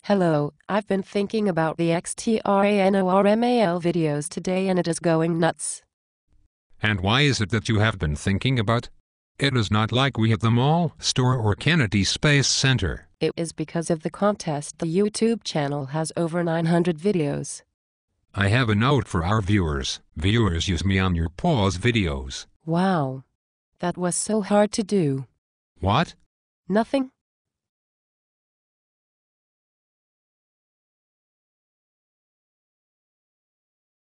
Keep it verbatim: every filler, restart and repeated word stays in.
Hello, I've been thinking about the Xtranormal videos today and it is going nuts. And why is it that you have been thinking about? It is not like we have the mall, store or Kennedy Space Center. It is because of the contest. The YouTube channel has over nine hundred videos. I have a note for our viewers. Viewers, use me on your pause videos. Wow. That was so hard to do. What? Nothing.